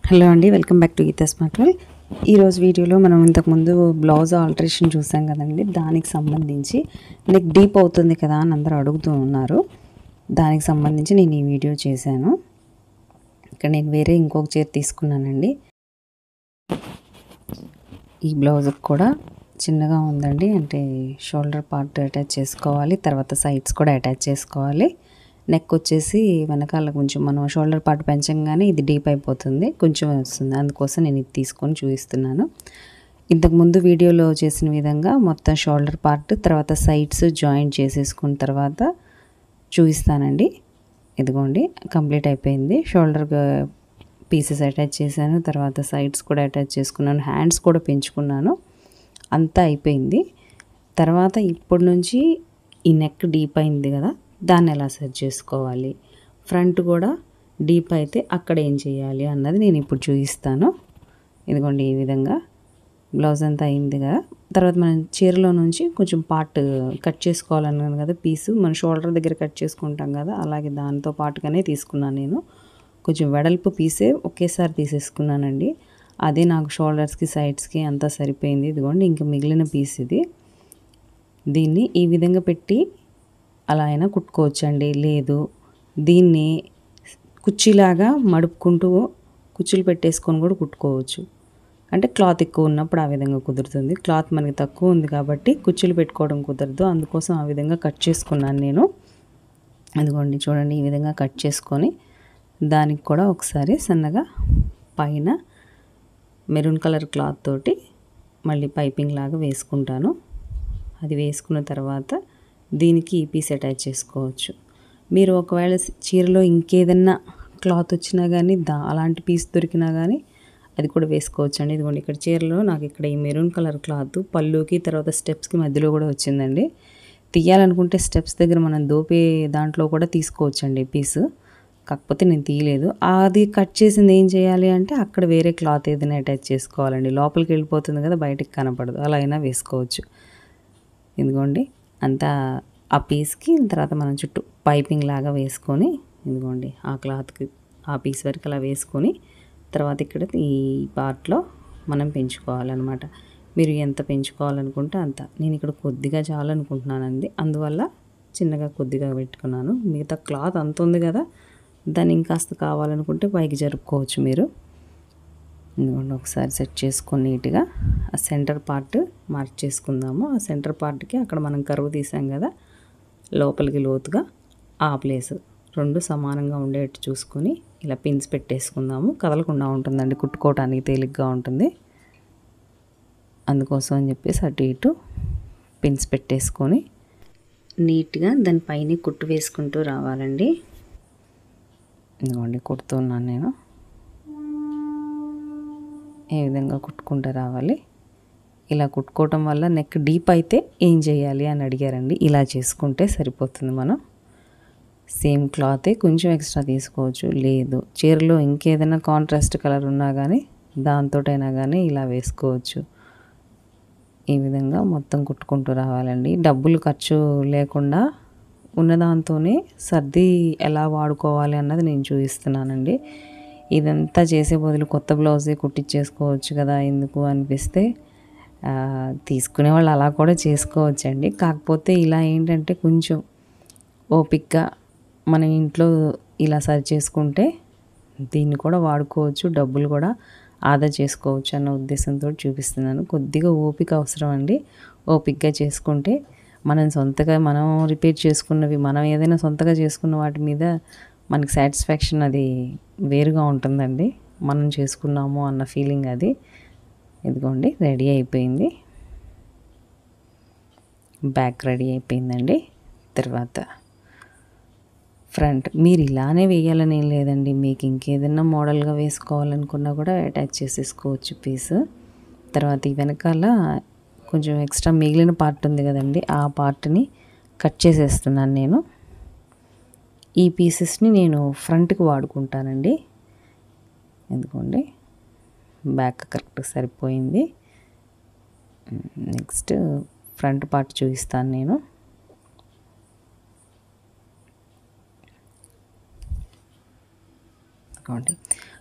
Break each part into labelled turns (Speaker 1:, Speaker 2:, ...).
Speaker 1: Hello అండి, welcome back to Geetha smart world. ఈరోజు వీడియోలో మనం ఇంతకుముందు బ్లౌజ్ ఆల్టరేషన్ చూసాం కదండి. దానికి సంబంధించి నెక్ డీప్ అవుతుంది కదా అని అందరూ అడుగుతూ ఉన్నారు. దానికి సంబంధించి నేను ఈ వీడియో చేశాను. ఇక్కడ నేను వేరే ఇంకొక చీర తీసుకున్నానండి. ఈ బ్లౌజ్కి కూడా చిన్నగా ఉందండి, అంటే షోల్డర్ పార్ట్ అటాచ్ చేసుకోవాలి, తర్వాత సైడ్స్ కూడా అటాచ్ చేసుకోవాలి. నెక్ వచ్చేసి వెనకాల కొంచెం మనం షోల్డర్ పార్ట్ పెంచంగానే ఇది డీప్ అయిపోతుంది, కొంచెం వస్తుంది. అందుకోసం నేను ఇది తీసుకొని చూపిస్తున్నాను. ఇంతకుముందు వీడియోలో చేసిన విధంగా మొత్తం షోల్డర్ పార్ట్ తర్వాత సైడ్స్ జాయింట్ చేసేసుకున్న తర్వాత చూపిస్తానండి. ఇదిగోండి, కంప్లీట్ అయిపోయింది. షోల్డర్ పీసెస్ అటాచ్ చేశాను, తర్వాత సైడ్స్ కూడా అటాచ్ చేసుకున్నాను, హ్యాండ్స్ కూడా పెంచుకున్నాను. అంతా అయిపోయింది. తర్వాత ఇప్పటి నుంచి ఈ నెక్ డీప్ అయింది కదా, దాన్ని ఎలా సెట్ చేసుకోవాలి, ఫ్రంట్ కూడా డీప్ అయితే అక్కడ ఏం చేయాలి అన్నది నేను ఇప్పుడు చూపిస్తాను. ఇదిగోండి, ఈ విధంగా బ్లౌజ్ అంతా అయింది కదా. తర్వాత మనం చీరలో నుంచి కొంచెం పార్ట్ కట్ చేసుకోవాలన్నాను కదా, పీసు మన షోల్డర్ దగ్గర కట్ చేసుకుంటాం కదా, అలాగే దాంతో పాటుగానే తీసుకున్నాను నేను. కొంచెం వెడల్పు పీసే ఒకేసారి తీసేసుకున్నానండి. అదే నాకు షోల్డర్స్కి సైడ్స్కి అంతా సరిపోయింది. ఇదిగోండి, ఇంకా మిగిలిన పీస్ ఇది. దీన్ని ఈ విధంగా పెట్టి అలా అయినా కుట్టుకోవచ్చండి. లేదు దీన్ని కుర్చీలాగా మడుపుకుంటూ కుర్చీలు పెట్టేసుకొని కూడా కుట్టుకోవచ్చు. అంటే క్లాత్ ఎక్కువ ఉన్నప్పుడు ఆ విధంగా కుదురుతుంది. క్లాత్ మనకి తక్కువ ఉంది కాబట్టి కుర్చీలు పెట్టుకోవడం కుదరదు, అందుకోసం ఆ విధంగా కట్ చేసుకున్నాను నేను. అదిగోండి చూడండి, ఈ విధంగా కట్ చేసుకొని దానికి కూడా ఒకసారి సన్నగా పైన మెరూన్ కలర్ క్లాత్ తోటి మళ్ళీ పైపింగ్ లాగా వేసుకుంటాను. అది వేసుకున్న తర్వాత దీనికి ఈ పీస్ అటాచ్ చేసుకోవచ్చు. మీరు ఒకవేళ చీరలో ఇంకేదన్నా క్లాత్ వచ్చినా కానీ అలాంటి పీస్ దొరికినా కానీ అది కూడా వేసుకోవచ్చు అండి. ఇదిగోండి, ఇక్కడ చీరలో నాకు ఇక్కడ ఈ మెరూన్ కలర్ క్లాత్ పళ్ళుకి తర్వాత స్టెప్స్కి మధ్యలో కూడా వచ్చిందండి. తీయాలనుకుంటే స్టెప్స్ దగ్గర మనం దోపే దాంట్లో కూడా తీసుకోవచ్చండి పీసు, కాకపోతే నేను తీయలేదు. అది కట్ చేసింది ఏం చేయాలి అంటే అక్కడ వేరే క్లాత్ ఏదైనా అటాచ్ చేసుకోవాలండి. లోపలికి వెళ్ళిపోతుంది కదా, బయటికి కనపడదు, అలా అయినా వేసుకోవచ్చు. ఇదిగోండి, అంతా ఆ పీస్కి తర్వాత మనం చుట్టూ పైపింగ్ లాగా వేసుకొని, ఇదిగోండి ఆ క్లాత్కి ఆ పీస్ వరకు అలా వేసుకొని తర్వాత ఇక్కడ ఈ పార్ట్లో మనం పెంచుకోవాలన్నమాట. మీరు ఎంత పెంచుకోవాలనుకుంటే అంత. నేను ఇక్కడ కొద్దిగా చాలనుకుంటున్నానండి, అందువల్ల చిన్నగా కొద్దిగా పెట్టుకున్నాను. మిగతా క్లాత్ అంత ఉంది కదా, దాన్ని ఇంకాస్త కావాలనుకుంటే పైకి జరుపుకోవచ్చు మీరు. ఇదిగోండి, ఒకసారి సెట్ చేసుకొని నీట్గా ఆ సెంటర్ పార్ట్ మార్క్ చేసుకుందాము. ఆ సెంటర్ పార్ట్కి అక్కడ మనం కరువు తీసాం కదా, లోపలికి లోతుగా ఆ ప్లేస్ రెండు సమానంగా ఉండేట్టు చూసుకొని ఇలా పిన్స్ పెట్టేసుకుందాము. కదలకుండా ఉంటుందండి, కుట్టుకోవడానికి తేలిగ్గా ఉంటుంది. అందుకోసం అని చెప్పేసి అటు ఇటు పిన్స్ పెట్టేసుకొని నీట్గా దానిపైన కుట్టు వేసుకుంటూ రావాలండి. ఇదిగోండి, కుడుతున్నాను నేను. ఏ విధంగా కుట్టుకుంటూ రావాలి. ఇలా కుట్టుకోవటం వల్ల నెక్ డీప్ అయితే ఏం చేయాలి అని అడిగారండి. ఇలా చేసుకుంటే సరిపోతుంది. మనం సేమ్ క్లాతే కొంచెం ఎక్స్ట్రా తీసుకోవచ్చు, లేదు చీరలో ఇంకేదైనా కాంట్రాస్ట్ కలర్ ఉన్నా కానీ దాంతోటైనా కానీ ఇలా వేసుకోవచ్చు. ఈ విధంగా మొత్తం కుట్టుకుంటూ రావాలండి. డబ్బులు ఖర్చు లేకుండా ఉన్నదాంతోనే సర్ది ఎలా వాడుకోవాలి అన్నది నేను చూపిస్తున్నానండి. ఇదంతా చేసే బదులు కొత్త బ్లౌజే కుట్టించేసుకోవచ్చు కదా ఎందుకు అనిపిస్తే తీసుకునే వాళ్ళు అలా కూడా చేసుకోవచ్చండి. కాకపోతే ఇలా ఏంటంటే కొంచెం ఓపిక్గా మన ఇంట్లో ఇలా సరి చేసుకుంటే దీన్ని కూడా వాడుకోవచ్చు, డబ్బులు కూడా ఆదా చేసుకోవచ్చు అన్న ఉద్దేశంతో చూపిస్తున్నాను. కొద్దిగా ఓపిక అవసరం అండి. ఓపికగా చేసుకుంటే మనం సొంతగా మనం రిపేర్ చేసుకున్నవి, మనం ఏదైనా సొంతగా చేసుకున్న వాటి మీద మనకి సాటిస్ఫాక్షన్ అది వేరుగా ఉంటుందండి. మనం చేసుకున్నాము అన్న ఫీలింగ్ అది. ఇదిగోండి, రెడీ అయిపోయింది. బ్యాక్ రెడీ అయిపోయిందండి. తర్వాత ఫ్రంట్ మీరు ఇలానే వేయాలని ఏం లేదండి. మీకు ఇంకేదైనా మోడల్గా వేసుకోవాలనుకున్నా కూడా అటాచ్ చేసేసుకోవచ్చు పీసు. తర్వాత ఈ వెనకాల కొంచెం ఎక్స్ట్రా మిగిలిన పార్ట్ ఉంది కదండి, ఆ పార్ట్ని కట్ చేసేస్తున్నాను నేను. ఈ పీసెస్ని నేను ఫ్రంట్కి వాడుకుంటానండి. ఎందుకండి, బ్యాక్ కరెక్ట్ సరిపోయింది. నెక్స్ట్ ఫ్రంట్ పార్ట్ చూపిస్తాను నేను.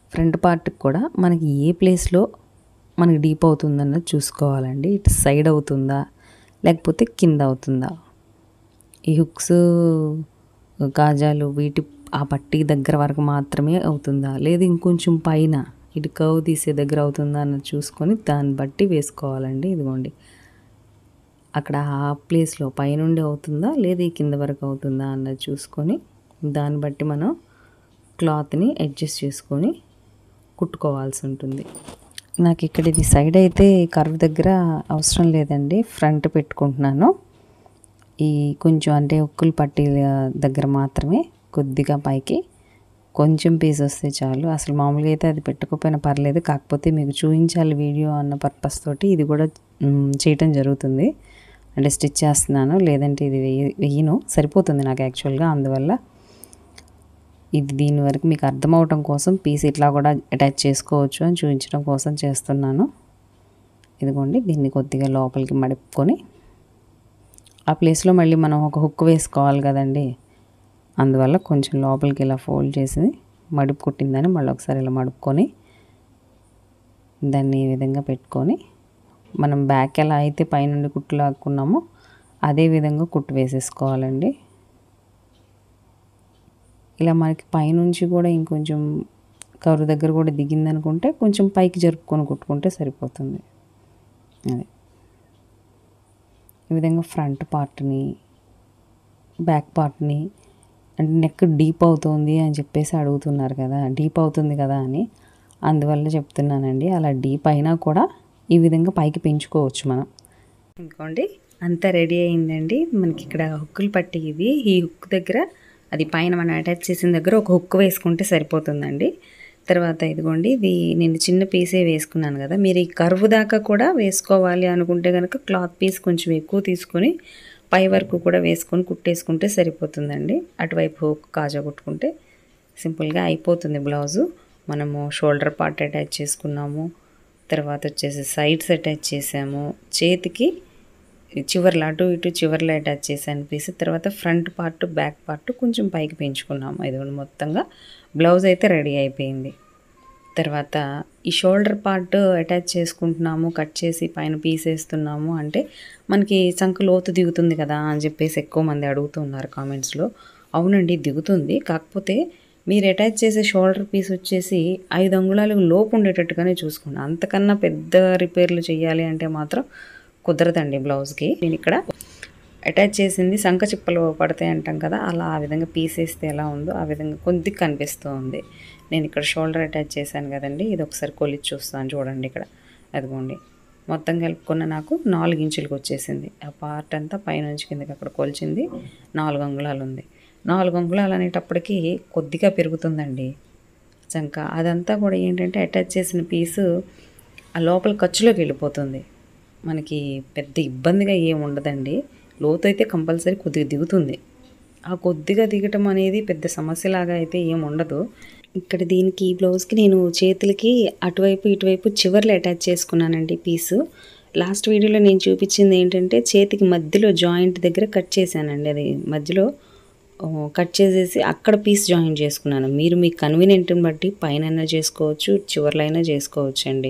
Speaker 1: ఫ్రంట్ పార్ట్కి కూడా మనకి ఏ ప్లేస్లో మనకి డీప్ అవుతుందన్నది చూసుకోవాలండి. ఇటు సైడ్ అవుతుందా లేకపోతే కింద అవుతుందా, ఈ హుక్స్ కాజాలు వీటి ఆ పట్టీ దగ్గర వరకు మాత్రమే అవుతుందా, లేదు ఇంకొంచెం పైన ఇటు కర్వ్ తీసే దగ్గర అవుతుందా అన్నది చూసుకొని దాన్ని బట్టి వేసుకోవాలండి. ఇదిగోండి అక్కడ ఆ ప్లేస్లో పైనుండి అవుతుందా లేదు ఈ కింద వరకు అవుతుందా అన్నది చూసుకొని దాన్ని బట్టి మనం క్లాత్ని అడ్జస్ట్ చేసుకొని కుట్టుకోవాల్సి ఉంటుంది. నాకు ఇక్కడ ఇది సైడ్ అయితే కర్వ్ దగ్గర అవసరం లేదండి, ఫ్రంట్ పెట్టుకుంటున్నాను. ఈ కొంచెం అంటే ఉక్కులు పట్టీల దగ్గర మాత్రమే కొద్దిగా పైకి కొంచెం పీస్ వస్తే చాలు. అసలు మామూలుగా అయితే అది పెట్టుకోకపోయినా పర్లేదు, కాకపోతే మీకు చూపించాలి వీడియో అన్న పర్పస్ తోటి ఇది కూడా చేయటం జరుగుతుంది. అంటే స్టిచ్ చేస్తున్నాను, లేదంటే ఇది వెయ్యను, సరిపోతుంది నాకు యాక్చువల్గా. అందువల్ల ఇది దీని వరకు మీకు అర్థం అవటం కోసం పీస్ ఇట్లా కూడా అటాచ్ చేసుకోవచ్చు అని చూపించడం కోసం చేస్తున్నాను. ఇదిగోండి దీన్ని కొద్దిగా లోపలికి మడుపుకొని ఆ ప్లేస్లో మళ్ళీ మనం ఒక హుక్ వేసుకోవాలి కదండి, అందువల్ల కొంచెం లోపలికి ఇలా ఫోల్డ్ చేసి మడుపు కుట్టిందని మళ్ళీ ఒకసారి ఇలా మడుపుకొని దాన్ని ఈ విధంగా పెట్టుకొని మనం బ్యాక్ ఎలా అయితే పైనుండి కుట్టు లాక్కున్నామో అదే విధంగా కుట్టు వేసేసుకోవాలండి. ఇలా మనకి పైనుంచి కూడా ఇంకొంచెం కవర్ దగ్గర కూడా దిగిందనుకుంటే కొంచెం పైకి జరుపుకొని కుట్టుకుంటే సరిపోతుంది. అదే ఈ విధంగా ఫ్రంట్ పార్ట్ని బ్యాక్ పార్ట్ని అంటే నెక్ డీప్ అవుతుంది అని చెప్పేసి అడుగుతున్నారు కదా, డీప్ అవుతుంది కదా అని, అందువల్ల చెప్తున్నానండి. అలా డీప్ అయినా కూడా ఈ విధంగా పైకి పెంచుకోవచ్చు మనం. ఇంకోండి అంతా రెడీ అయిందండి. మనకి ఇక్కడ హుక్కులు పట్టి ఇది, ఈ హుక్ దగ్గర అది పైన మనం అటాచ్ చేసిన దగ్గర ఒక హుక్ వేసుకుంటే సరిపోతుందండి. తర్వాత ఇదిగోండి ఇది నేను చిన్న పీసే వేసుకున్నాను కదా, మీరు ఈ కర్వ్ దాకా కూడా వేసుకోవాలి అనుకుంటే కనుక క్లాత్ పీస్ కొంచెం ఎక్కువ తీసుకొని పై వరకు కూడా వేసుకొని కుట్టేసుకుంటే సరిపోతుందండి. అటువైపు హుక్ కాజా కుట్టుకుంటే సింపుల్గా అయిపోతుంది బ్లౌజు. మనము షోల్డర్ పార్ట్ అటాచ్ చేసుకున్నాము, తర్వాత వచ్చేసి సైడ్స్ అటాచ్ చేసాము, చేతికి చివర్లు అటు ఇటు చివర్లు అటాచ్ చేశాను పీస్, తర్వాత ఫ్రంట్ పార్ట్ బ్యాక్ పార్ట్ కొంచెం పైకి పెంచుకున్నాము. ఇది మొత్తంగా బ్లౌజ్ అయితే రెడీ అయిపోయింది. తర్వాత ఈ షోల్డర్ పార్ట్ అటాచ్ చేసుకుంటున్నాము, కట్ చేసి పైన పీస్ వేస్తున్నాము అంటే మనకి చంక లోతు దిగుతుంది కదా అని చెప్పేసి ఎక్కువ మంది అడుగుతున్నారు కామెంట్స్లో. అవునండి దిగుతుంది, కాకపోతే మీరు అటాచ్ చేసే షోల్డర్ పీస్ వచ్చేసి 5 అంగుళాలకు లోపు ఉండేటట్టుగానే చూసుకోండి. అంతకన్నా పెద్ద రిపేర్లు చేయాలి అంటే మాత్రం కుదరదండి బ్లౌజ్కి. నేను ఇక్కడ అటాచ్ చేసింది సంక చిప్పలు పడతాయి అంటాం కదా, అలా ఆ విధంగా పీస్ వేస్తే ఎలా ఉందో ఆ విధంగా కొద్దిగా కనిపిస్తూ ఉంది. నేను ఇక్కడ షోల్డర్ అటాచ్ చేశాను కదండి, ఇది ఒకసారి కొలిచి చూస్తాను చూడండి. ఇక్కడ అదిగోండి మొత్తం కలుపుకున్న నాకు 4 ఇంచులకు వచ్చేసింది. ఆ పార్ట్ అంతా పైనుంచి కిందకి అక్కడ కొలిచింది 4 అంగుళాలు ఉంది. 4 అంగుళాలు అనేటప్పటికీ కొద్దిగా పెరుగుతుందండి చంక. అదంతా కూడా ఏంటంటే అటాచ్ చేసిన పీసు ఆ లోపల ఖర్చులోకి వెళ్ళిపోతుంది. మనకి పెద్ద ఇబ్బందిగా ఏమి ఉండదండి. లోతు అయితే కంపల్సరీ కొద్దిగా దిగుతుంది. ఆ కొద్దిగా దిగటం అనేది పెద్ద సమస్యలాగా అయితే ఏమి ఉండదు. ఇక్కడ దీనికి ఈ బ్లౌజ్కి నేను చేతులకి అటువైపు ఇటువైపు చివర్లు అటాచ్ చేసుకున్నానండి పీసు. లాస్ట్ వీడియోలో నేను చూపించింది ఏంటంటే చేతికి మధ్యలో జాయింట్ దగ్గర కట్ చేశానండి, అది మధ్యలో కట్ చేసేసి అక్కడ పీస్ జాయిన్ చేసుకున్నాను. మీరు మీ కన్వీనియంట్ని బట్టి పైన చేసుకోవచ్చు, చివర్లైనా చేసుకోవచ్చు అండి.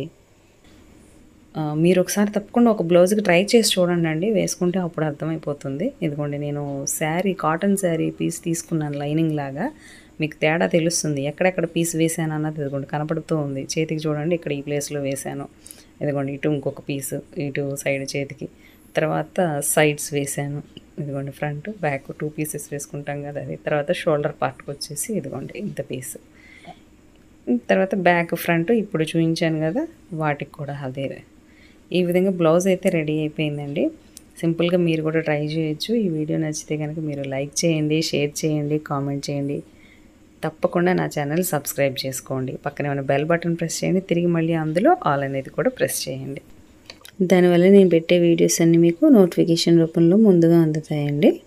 Speaker 1: మీరు ఒకసారి తప్పకుండా ఒక బ్లౌజ్కి ట్రై చేసి చూడండి అండి, వేసుకుంటే అప్పుడు అర్థమైపోతుంది. ఇదిగోండి నేను కాటన్ శారీ పీస్ తీసుకున్నాను లైనింగ్ లాగా, మీకు తేడా తెలుస్తుంది. ఎక్కడెక్కడ పీస్ వేసాను అన్నది ఇదిగోండి కనపడుతూ ఉంది. చేతికి చూడండి ఇక్కడ ఈ ప్లేస్లో వేసాను, ఇదిగోండి ఇటు ఇంకొక పీసు ఇటు సైడ్ చేతికి, తర్వాత సైడ్స్ వేసాను. ఇదిగోండి ఫ్రంట్ బ్యాక్ 2 పీసెస్ వేసుకుంటాం కదా అది. తర్వాత షోల్డర్ పార్ట్కి వచ్చేసి ఇదిగోండి ఇంత పీసు, తర్వాత బ్యాక్ ఫ్రంట్ ఇప్పుడు చూపించాను కదా వాటికి కూడా అదే. ఈ విధంగా బ్లౌజ్ అయితే రెడీ అయిపోయిందండి. సింపుల్గా మీరు కూడా ట్రై చేయొచ్చు. ఈ వీడియో నచ్చితే కనుక మీరు లైక్ చేయండి, షేర్ చేయండి, కామెంట్ చేయండి. తప్పకుండా నా ఛానల్ సబ్స్క్రైబ్ చేసుకోండి. పక్కనే ఉన్న బెల్ బటన్ ప్రెస్ చేయండి, తిరిగి మళ్ళీ అందులో ఆల్ అనేది కూడా ప్రెస్ చేయండి. దానివల్ల నేను పెట్టే వీడియోస్ అన్నీ మీకు నోటిఫికేషన్ రూపంలో ముందుగా అందుతాయండి.